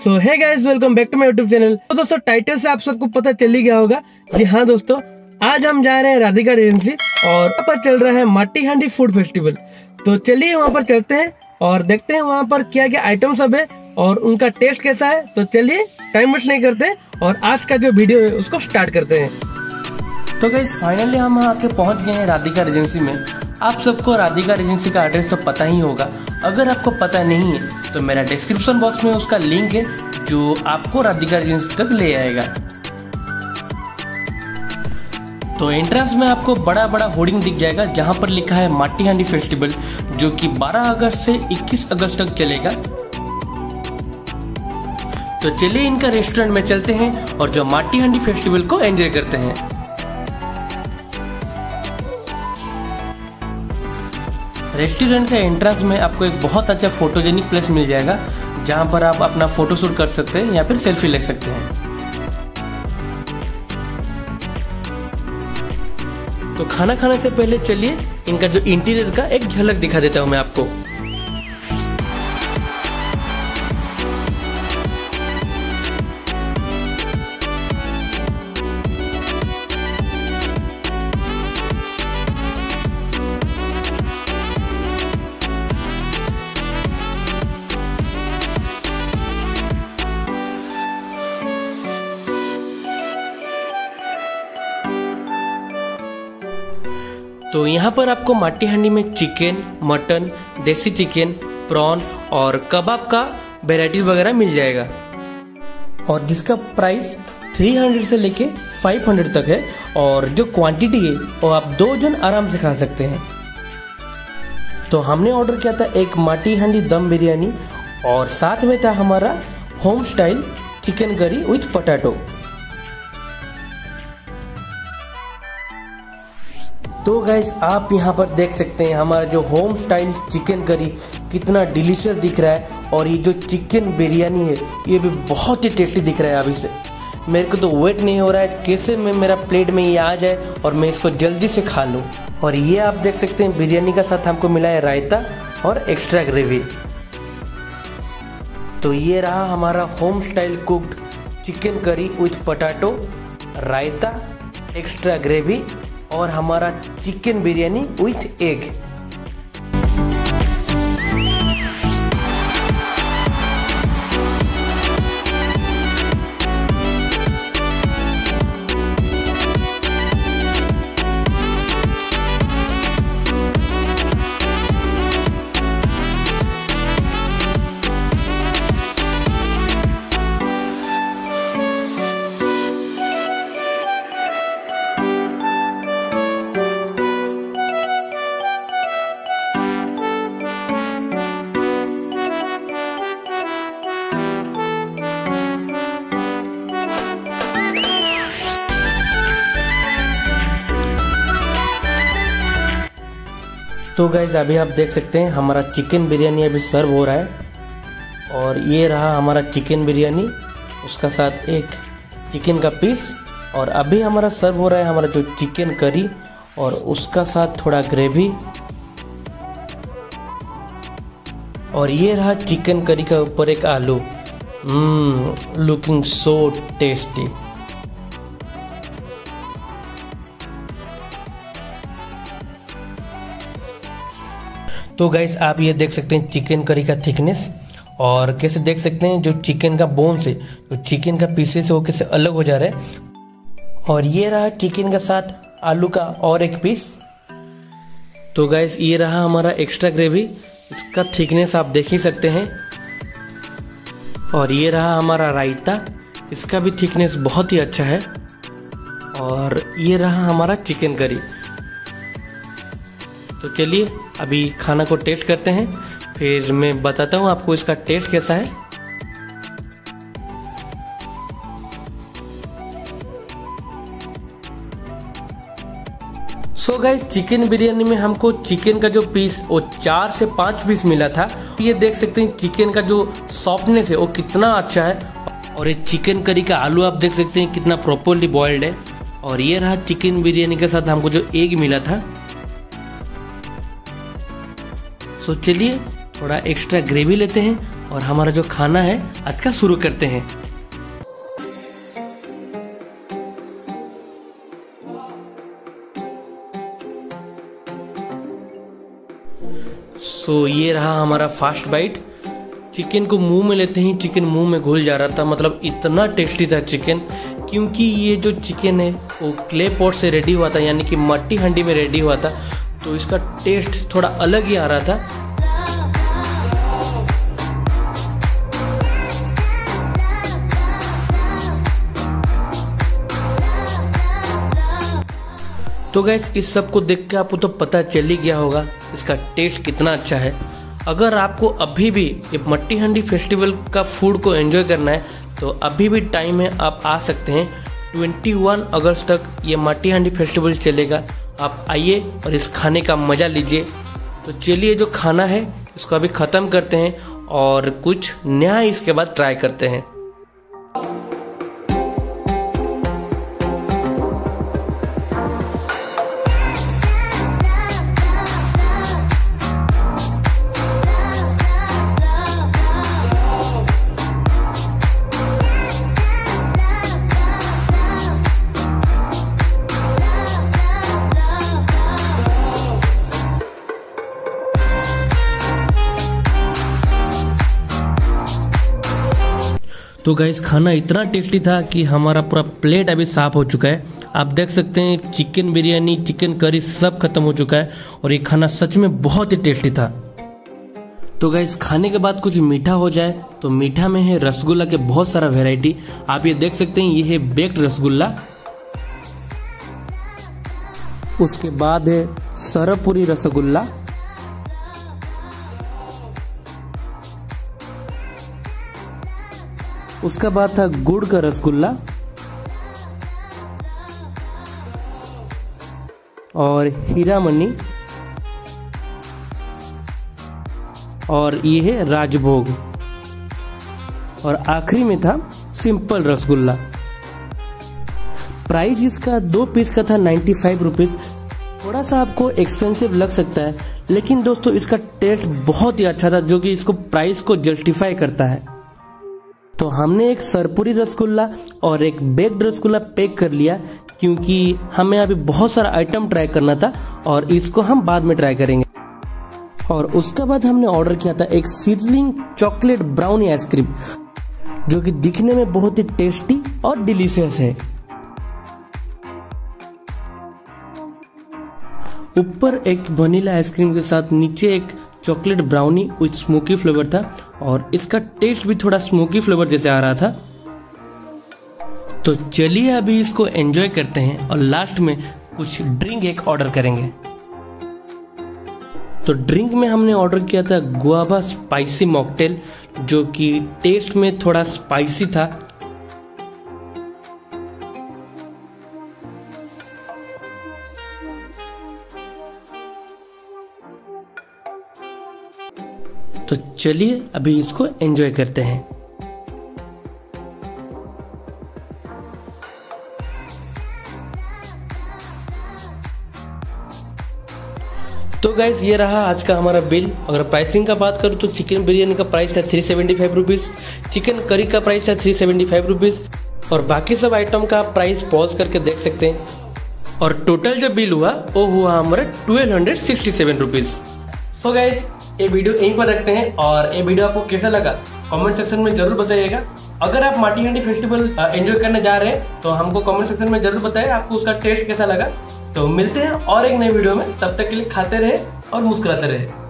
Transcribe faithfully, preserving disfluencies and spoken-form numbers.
So hey guys, welcome back to my YouTube channel. तो दोस्तों, title से आप सबको पता चल ही गया होगा। जी हाँ दोस्तों, आज हम जा रहे हैं राधिका रेजेंसी और वहाँ पर चल रहा है माटी हांडी फूड फेस्टिवल। तो चलिए वहाँ पर चलते हैं और देखते हैं वहाँ पर क्या क्या आइटम सब है और उनका टेस्ट कैसा है। तो चलिए टाइम वेस्ट नहीं करते और आज का जो वीडियो है उसको स्टार्ट करते हैं। तो गाइस फाइनली हम आके पहुंच गए हैं राधिका रेजेंसी में। आप सबको राधिका रेजेंसी का एड्रेस तो पता ही होगा। अगर आपको पता नहीं है तो मेरा डिस्क्रिप्शन बॉक्स में उसका लिंक है जो आपको राधिका रेजेंसी तक ले आएगा। तो एंट्रेंस में आपको बड़ा बड़ा होर्डिंग दिख जाएगा जहां पर लिखा है माटी हांडी फेस्टिवल, जो कि बारह अगस्त से इक्कीस अगस्त तक चलेगा। तो चलिए इनका रेस्टोरेंट में चलते हैं और जो माटी हांडी फेस्टिवल को एंजॉय करते हैं। रेस्टोरेंट का एंट्रेंस में आपको एक बहुत अच्छा फोटोजेनिक प्लेस मिल जाएगा जहां पर आप अपना फोटो शूट कर सकते हैं या फिर सेल्फी ले सकते हैं। तो खाना खाने से पहले चलिए इनका जो इंटीरियर का एक झलक दिखा देता हूं मैं आपको। तो यहाँ पर आपको माटी हांडी में चिकन, मटन, देसी चिकन, प्रॉन और कबाब का वेराइटीज वगैरह मिल जाएगा और जिसका प्राइस तीन सौ से लेके पाँच सौ तक है। और जो क्वांटिटी है वो आप दो जन आराम से खा सकते हैं। तो हमने ऑर्डर किया था एक माटी हांडी दम बिरयानी और साथ में था हमारा home style chicken curry with potato. तो गाइस आप यहाँ पर देख सकते हैं हमारा जो होम स्टाइल चिकन करी कितना डिलीशियस दिख रहा है और ये जो चिकन बिरयानी है ये भी बहुत ही टेस्टी दिख रहा है। अभी से मेरे को तो वेट नहीं हो रहा है कैसे मैं मेरा प्लेट में ये आ जाए और मैं इसको जल्दी से खा लूँ। और ये आप देख सकते हैं बिरयानी का साथ हमको मिला है रायता और एक्स्ट्रा ग्रेवी। तो ये रहा हमारा home style cooked chicken curry with potato, रायता, एक्स्ट्रा ग्रेवी और हमारा चिकन बिरयानी विथ एग। तो गाइज अभी आप देख सकते हैं हमारा चिकन बिरयानी अभी सर्व हो रहा है और ये रहा हमारा चिकन बिरयानी, उसका साथ एक चिकन का पीस। और अभी हमारा सर्व हो रहा है हमारा जो चिकन करी और उसका साथ थोड़ा ग्रेवी। और ये रहा चिकन करी का ऊपर एक आलू। Hmm looking so tasty. तो गाइस आप ये देख सकते हैं चिकन करी का थिकनेस और कैसे देख सकते हैं जो चिकन का बोन से जो चिकन का पीसेस है वो कैसे अलग हो जा रहा है। और ये रहा चिकन का साथ आलू का और एक पीस। तो गाइस ये रहा हमारा एक्स्ट्रा ग्रेवी, इसका थिकनेस आप देख ही सकते हैं। और ये रहा हमारा रायता, इसका भी थिकनेस बहुत ही अच्छा है। और ये रहा हमारा चिकन करी। तो चलिए अभी खाना को टेस्ट करते हैं, फिर मैं बताता हूँ आपको इसका टेस्ट कैसा है। सो गाइस चिकन बिरयानी में हमको चिकन का जो पीस वो चार से पांच पीस मिला था। ये देख सकते हैं चिकन का जो सॉफ्टनेस है वो कितना अच्छा है। और ये चिकन करी का आलू आप देख सकते हैं कितना प्रॉपरली बॉइल्ड है। और ये रहा चिकन बिरयानी के साथ हमको जो एग मिला था। सो चलिए थोड़ा एक्स्ट्रा ग्रेवी लेते हैं और हमारा जो खाना है आज का शुरू करते हैं। सो so, ये रहा हमारा फास्ट बाइट। चिकन को मुंह में लेते ही चिकन मुंह में घुल जा रहा था, मतलब इतना टेस्टी था चिकन। क्योंकि ये जो चिकन है वो क्ले पॉट से रेडी हुआ था, यानी कि मट्टी हांडी में रेडी हुआ था, तो इसका टेस्ट थोड़ा अलग ही आ रहा था। तो गाइस इस सब को देख के आपको तो पता चल ही गया होगा इसका टेस्ट कितना अच्छा है। अगर आपको अभी भी ये मट्टी हांडी फेस्टिवल का फूड को एंजॉय करना है तो अभी भी टाइम है, आप आ सकते हैं। इक्कीस अगस्त तक ये मट्टी हांडी फेस्टिवल चलेगा, आप आइए और इस खाने का मज़ा लीजिए। तो चलिए जो खाना है इसको अभी ख़त्म करते हैं और कुछ नया इसके बाद ट्राई करते हैं। तो गाइस खाना इतना टेस्टी था कि हमारा पूरा प्लेट अभी साफ हो चुका है। आप देख सकते हैं चिकन बिरयानी, चिकन करी सब खत्म हो चुका है और ये खाना सच में बहुत ही टेस्टी था। तो गाइस खाने के बाद कुछ मीठा हो जाए तो मीठा में है रसगुल्ला के बहुत सारा वैरायटी। आप ये देख सकते हैं, ये है बेक्ड रसगुल्ला। उसके बाद है सरपुरी रसगुल्ला। उसका बाद था गुड़ का रसगुल्ला और हीरामनी, और ये है राजभोग, और आखिरी में था सिंपल रसगुल्ला। प्राइस इसका दो पीस का था नाइन्टी फाइव रुपीज। थोड़ा सा आपको एक्सपेंसिव लग सकता है, लेकिन दोस्तों इसका टेस्ट बहुत ही अच्छा था, जो कि इसको प्राइस को जस्टिफाई करता है। तो हमने एक सरपुरी रसगुल्ला और एक बेक्ड रसगुल्ला पैक कर लिया, क्योंकि हमें अभी बहुत सारा आइटम ट्राई करना था और इसको हम बाद में ट्राई करेंगे। और उसके बाद हमने ऑर्डर किया था एक सिजलिंग चॉकलेट ब्राउनी आइसक्रीम, जो कि दिखने में बहुत ही टेस्टी और डिलीशियस है। ऊपर एक वनीला आइसक्रीम के साथ नीचे एक chocolate brownie with smoky flavour था, और इसका टेस्ट भी थोड़ा स्मोकी फ्लेवर जैसे आ रहा था। तो चलिए अभी इसको एंजॉय करते हैं और लास्ट में कुछ ड्रिंक एक ऑर्डर करेंगे। तो ड्रिंक में हमने ऑर्डर किया था गुआवा स्पाइसी मॉकटेल, जो कि टेस्ट में थोड़ा स्पाइसी था। तो चलिए अभी इसको एंजॉय करते हैं। तो गाइस ये रहा आज का हमारा बिल। अगर प्राइसिंग का बात करूँ तो चिकन बिरयानी का प्राइस था three seventy five rupees, chicken curry का प्राइस था थ्री सेवेंटी फाइव रुपीज़, और बाकी सब आइटम का प्राइस पॉज करके देख सकते हैं। और टोटल जो बिल हुआ वो हुआ हमारा twelve hundred sixty seven rupees. तो गाइस ये वीडियो यहीं पर रखते हैं, और ये वीडियो आपको कैसा लगा कमेंट सेक्शन में जरूर बताइएगा। अगर आप मट्टी हांडी फेस्टिवल एंजॉय करने जा रहे हैं तो हमको कमेंट सेक्शन में जरूर बताएं आपको उसका टेस्ट कैसा लगा। तो मिलते हैं और एक नई वीडियो में, तब तक के लिए खाते रहे और मुस्कुराते रहे।